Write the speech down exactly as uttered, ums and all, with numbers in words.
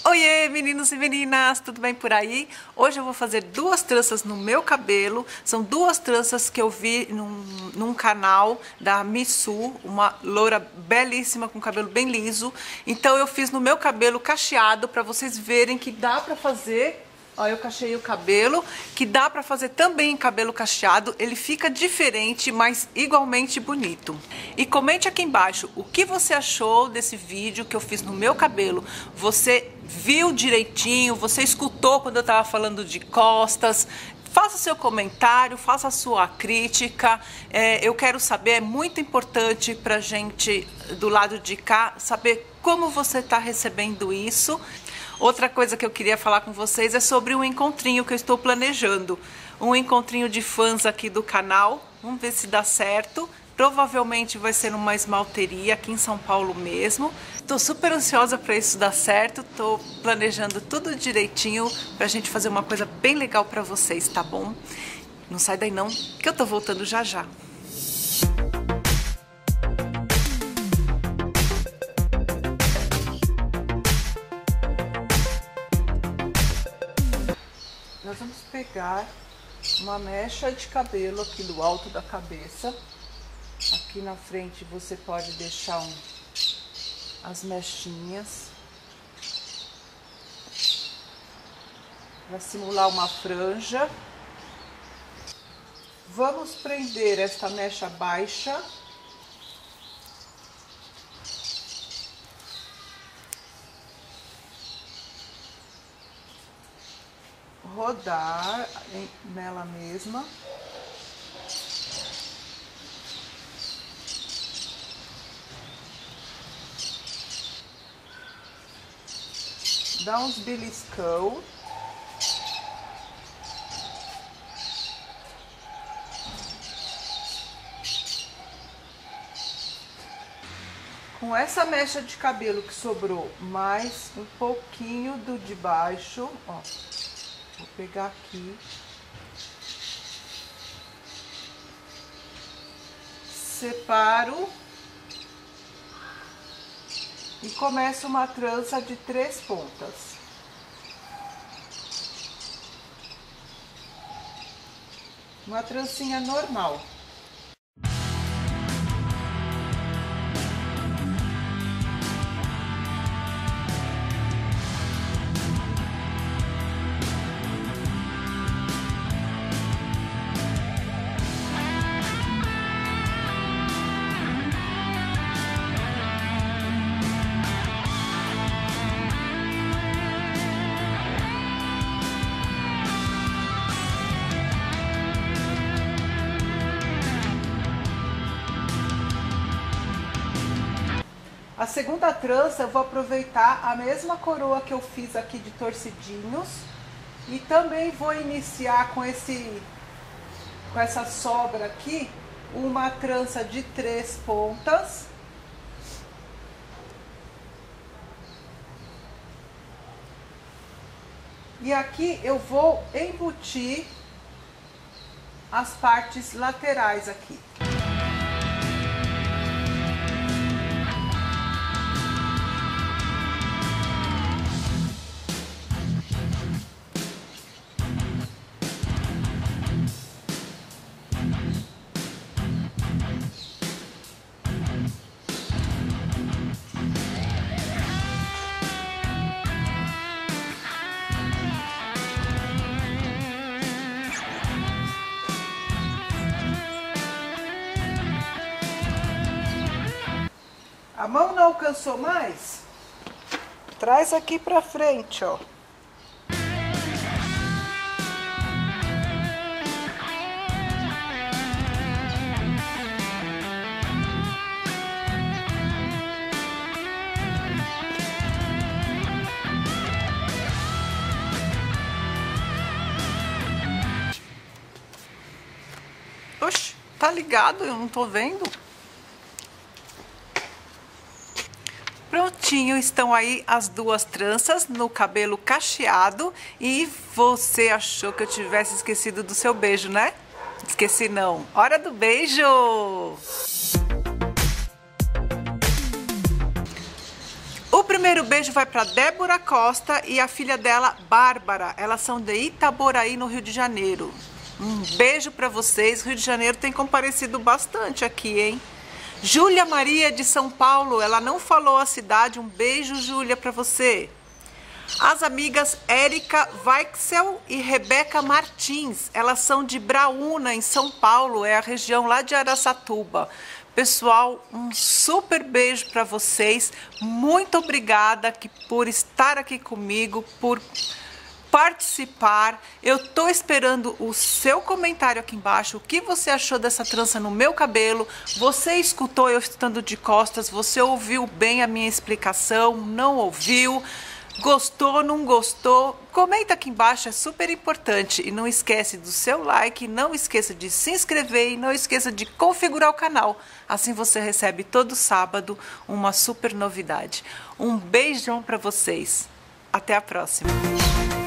Oiê, meninos e meninas, tudo bem por aí? Hoje eu vou fazer duas tranças no meu cabelo. São duas tranças que eu vi num, num canal da Missu, uma loura belíssima com cabelo bem liso. Então eu fiz no meu cabelo cacheado para vocês verem que dá para fazer. Ó, eu cacheei o cabelo, que dá pra fazer também em cabelo cacheado. Ele fica diferente, mas igualmente bonito. E comente aqui embaixo o que você achou desse vídeo que eu fiz no meu cabelo. Você viu direitinho? Você escutou quando eu tava falando de costas? Faça seu comentário, faça a sua crítica. É, eu quero saber, é muito importante pra gente do lado de cá saber como você tá recebendo isso. Outra coisa que eu queria falar com vocês é sobre um encontrinho que eu estou planejando. Um encontrinho de fãs aqui do canal. Vamos ver se dá certo. Provavelmente vai ser numa esmalteria aqui em São Paulo mesmo. Estou super ansiosa para isso dar certo. Estou planejando tudo direitinho para a gente fazer uma coisa bem legal para vocês, tá bom? Não sai daí não, que eu tô voltando já já. Nós vamos pegar uma mecha de cabelo aqui do alto da cabeça. Aqui na frente você pode deixar um, as mechinhas para simular uma franja. Vamos prender esta mecha baixa. Rodar nela mesma. Dá uns beliscão. Com essa mecha de cabelo que sobrou, mais um pouquinho do de baixo, ó. Vou pegar aqui, separo e começo uma trança de três pontas. Uma trancinha normal. A segunda trança eu vou aproveitar a mesma coroa que eu fiz aqui de torcidinhos e também vou iniciar com esse com essa sobra aqui uma trança de três pontas. E aqui eu vou embutir as partes laterais aqui. A mão não alcançou mais? Traz aqui pra frente, ó. Oxe, tá ligado? Eu não tô vendo. Prontinho, estão aí as duas tranças no cabelo cacheado. E você achou que eu tivesse esquecido do seu beijo, né? Esqueci não. Hora do beijo! primeiro beijo vai para Débora Costa e a filha dela, Bárbara. Elas são de Itaboraí, no Rio de Janeiro. Um beijo para vocês. Rio de Janeiro tem comparecido bastante aqui, hein? Júlia Maria de São Paulo, ela não falou a cidade. Um beijo, Júlia, para você. As amigas Érica Weichsel e Rebeca Martins, elas são de Braúna, em São Paulo, é a região lá de Araçatuba. Pessoal, um super beijo para vocês. Muito obrigada que, por estar aqui comigo, por participar. Eu tô esperando o seu comentário aqui embaixo. O que você achou dessa trança no meu cabelo? Você escutou eu estando de costas? Você ouviu bem a minha explicação? Não ouviu? Gostou, não gostou? Comenta aqui embaixo, é super importante. E não esquece do seu like, não esqueça de se inscrever e não esqueça de configurar o canal. Assim você recebe todo sábado uma super novidade. Um beijão para vocês. Até a próxima.